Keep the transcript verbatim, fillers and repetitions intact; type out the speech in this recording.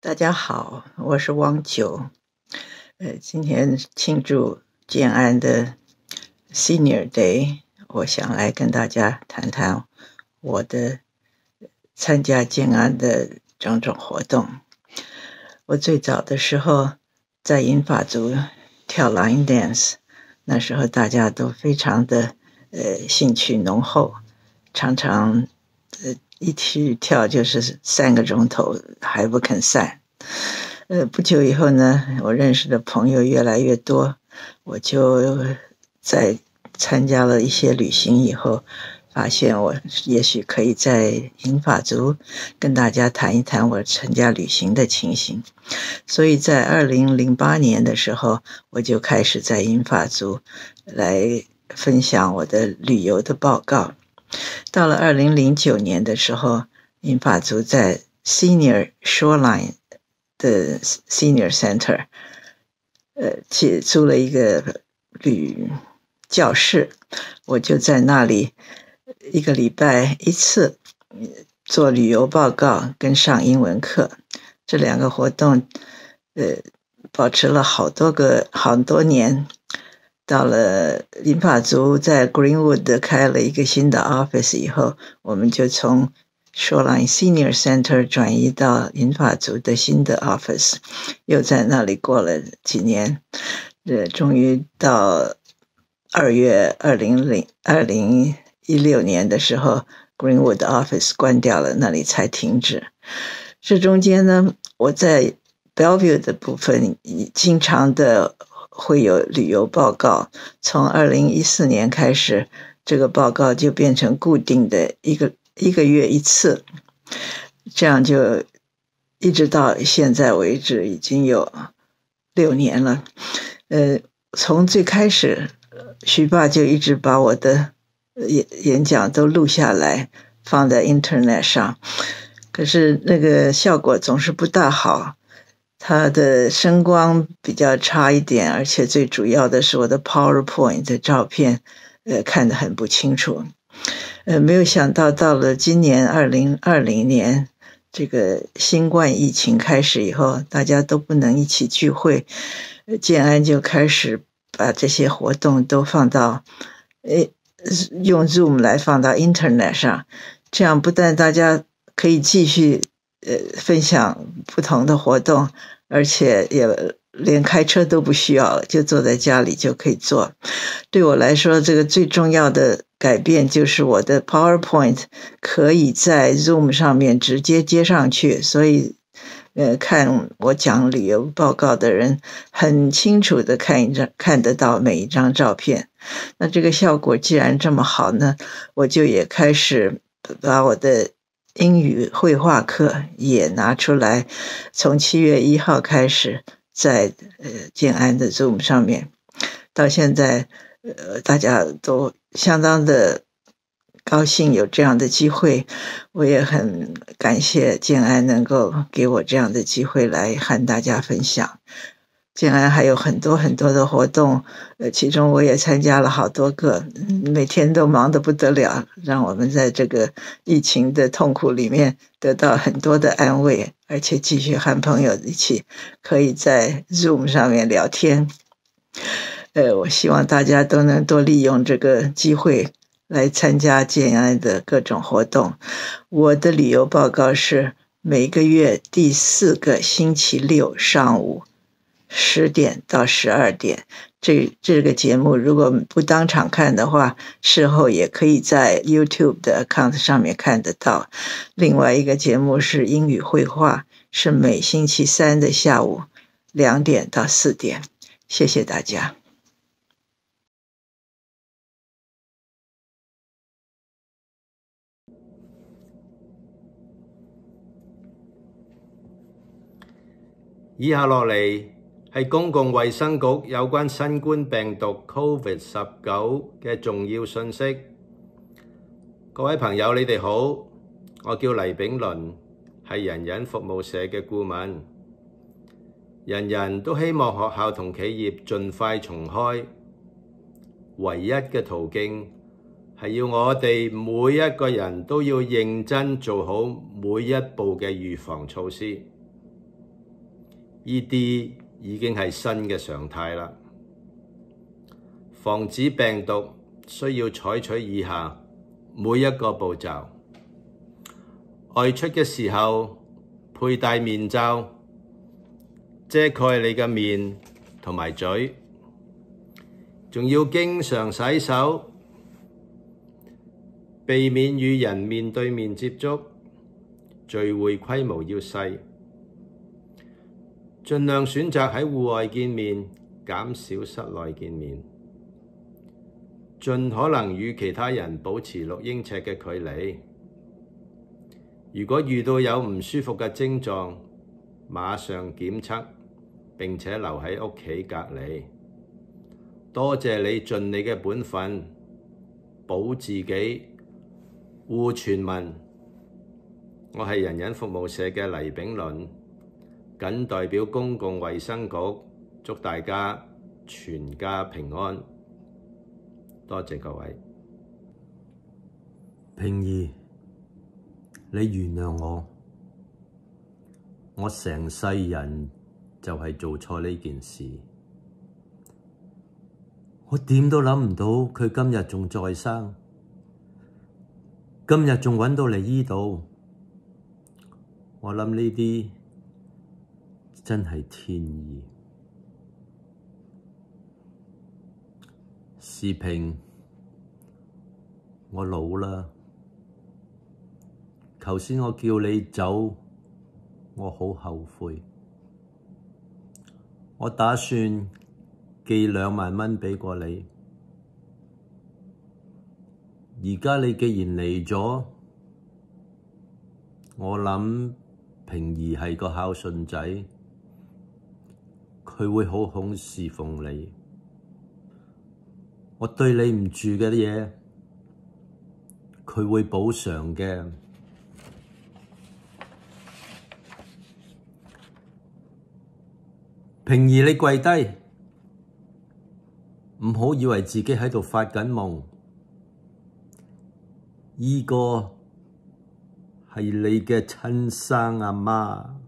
大家好，我是汪九。呃，今天庆祝建安的 Senior Day， 我想来跟大家谈谈我的参加建安的种种活动。我最早的时候在银发族跳 Line Dance， 那时候大家都非常的呃兴趣浓厚，常常呃一起跳就是三个钟头还不肯散。呃，不久以后呢，我认识的朋友越来越多，我就在参加了一些旅行以后，发现我也许可以在银发族跟大家谈一谈我参加旅行的情形。所以在二零零八年的时候，我就开始在银发族来分享我的旅游的报告。到了二零零九年的时候，银发族在 Senior Shoreline 的 Senior Center 呃，租了一个旅教室，我就在那里一个礼拜一次做旅游报告跟上英文课。这两个活动呃，保持了好多个好多年。到了银发族在 Greenwood 开了一个新的 office 以后，我们就从 Shoreline Senior Center 转移到银发族的新的 office， 又在那里过了几年，呃，终于到二月二零一六年的时候 Greenwood office 关掉了，那里才停止。这中间呢，我在 Bellevue 的部分经常的会有旅游报告，从二零一四年开始，这个报告就变成固定的一个一个月一次，这样就一直到现在为止，已经有六年了。呃，从最开始，徐爸就一直把我的演演讲都录下来，放在 Internet 上，可是那个效果总是不大好。它的声光比较差一点，而且最主要的是我的 PowerPoint 的照片呃，看得很不清楚。呃，没有想到到了今年二零二零年，这个新冠疫情开始以后，大家都不能一起聚会，建安就开始把这些活动都放到呃，用 Zoom 来放到 Internet 上，这样不但大家可以继续呃分享不同的活动，而且也连开车都不需要了，就坐在家里就可以做。对我来说，这个最重要的改变就是我的 PowerPoint 可以在 Zoom 上面直接接上去，所以呃，看我讲旅游报告的人很清楚的看一张看得到每一张照片。那这个效果既然这么好呢，我就也开始把我的英语绘画课也拿出来，从七月一号开始在呃建安的 Zoom 上面，到现在呃大家都相当的高兴有这样的机会，我也很感谢建安能够给我这样的机会来和大家分享。建安还有很多很多的活动，呃，其中我也参加了好多个，每天都忙得不得了，让我们在这个疫情的痛苦里面得到很多的安慰，而且继续和朋友一起可以在 Zoom 上面聊天。呃，我希望大家都能多利用这个机会来参加建安的各种活动。我的旅游报告是每个月第四个星期六上午十点到十二点，这这个节目如果不当场看的话，事后也可以在 YouTube 的 account 上面看得到。另外一个节目是英语绘画，是每星期三的下午两点到四点。谢谢大家。 以下落嚟係公共衛生局有關新冠病毒 COVID 十九嘅重要信息。各位朋友，你哋好，我叫黎炳倫，係人人服務社嘅顧問。人人都希望學校同企業盡快重開，唯一嘅途徑係要我哋每一個人都要認真做好每一步嘅預防措施。 呢啲已經係新嘅常態啦。防止病毒需要採取以下每一個步驟：外出嘅時候佩戴面罩，遮蓋你嘅面同埋嘴，仲要經常洗手，避免與人面對面接觸，聚會規模要細，盡量選擇喺戶外見面，減少室內見面，盡可能與其他人保持六英尺嘅距離。如果遇到有唔舒服嘅症狀，馬上檢測並且留喺屋企隔離。多謝你盡你嘅本分，保自己，護全民。我係人人服務社嘅黎炳倫，謹代表公共衛生局祝大家全家平安。多謝各位。 平兒，你原諒我，我成世人就係做錯呢件事。我點都諗唔到佢今日仲在生，今日仲揾到嚟呢度。我諗呢啲真係天意。時平，我老啦。頭先我叫你走，我好後悔。我打算寄兩萬蚊畀過你。而家你既然嚟咗，我諗平兒係個孝順仔，佢會好好侍奉你。我對你唔住嘅嘢，佢會補償嘅。平兒，你跪低，唔好以為自己喺度發緊夢。依個係你嘅親生阿媽。